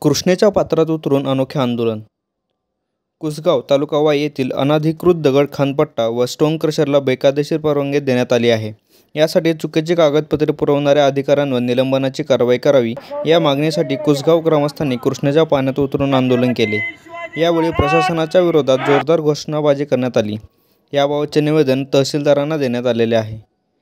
कृष्णेच्या पात्रात उतरून अनोखे आंदोलन। कुसगाव तालुका वाई येथील अनधिकृत दगड खाणपट्टा व स्टोन क्रशरला बेकायदेशीर परवानगी देण्यात आली आहे। यासाठी चुकीची कागदपत्रे पुरवणाऱ्या अधिकाऱ्यांवर निलंबनाची कारवाई करावी या मागणीसाठी कुसगाव ग्रामस्थांनी कृष्णेच्या पाण्यात उतरून आंदोलन केले। यावेळी प्रशासनाच्या विरोधात जोरदार घोषणाबाजी करण्यात आली। याबाबतचे निवेदन तहसीलदारांना देण्यात आलेले आहे।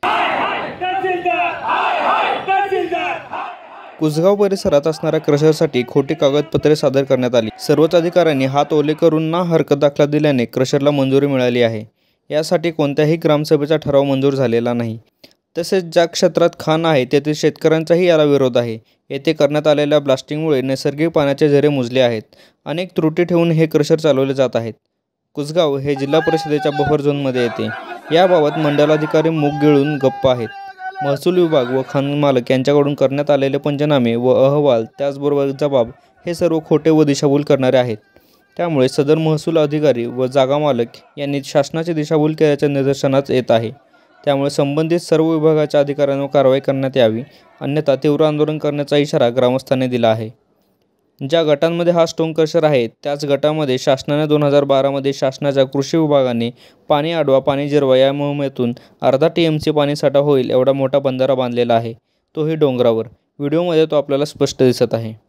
कुसगाव परिसरात असणाऱ्या क्रशरसाठी खोटी कागदपत्रे सादर करण्यात आली। सर्वच अधिकाऱ्यांनी हात ओले करून ना हरकत दाखला दिल्याने क्रशरला मंजुरी मिळाली आहे। यासाठी कोणत्याही ग्रामसभेचा ठराव मंजूर झालेला नाही। तसेच ज्या क्षेत्रात खाण आहे तेथील शेतकऱ्यांचाही याला विरोध आहे। येथे करण्यात आलेल्या ब्लास्टिंगमुळे नैसर्गिक पाण्याचे झरे मुजले आहेत। अनेक त्रुटी ठेवून हे क्रशर चालवले जात आहेत। कुसगाव हे जिल्हा परिषदेच्या बफर झोनमध्ये येते। याबाबत मंडलाधिकारी मूग गिळून गप्प आहेत। महसूल विभाग व खाण मालक यांच्याकडून करण्यात आलेले पंचनामे व अहवाल त्याचबरोबर जबाब हे सर्व खोटे व दिशाभूल करणारे आहेत। त्यामुळे सदर महसूल अधिकारी व जागा मालक यांनी शासनाची दिशाभूल केल्याचे निदर्शनास येत आहे। त्यामुळे संबंधित सर्व विभागाच्या अधिकाऱ्यांवर कारवाई करण्यात यावी, अन्यथा तीव्र आंदोलन करण्याचा इशारा ग्रामस्थांनी दिला आहे। ज्या गटांमध्ये हा स्टोन क्रशर आहे त्याच गटामध्ये शासनाने 2012 मध्ये शासनाच्या कृषी विभागाने पाणी अडवा पाणी जिरवा या मोहिमेतून अर्धा TMC पाणीसाठा होईल एवढा मोठा बंधारा बांधलेला आहे, तोही डोंगरावर। व्हिडिओमध्ये तो आपल्याला स्पष्ट दिसत आहे।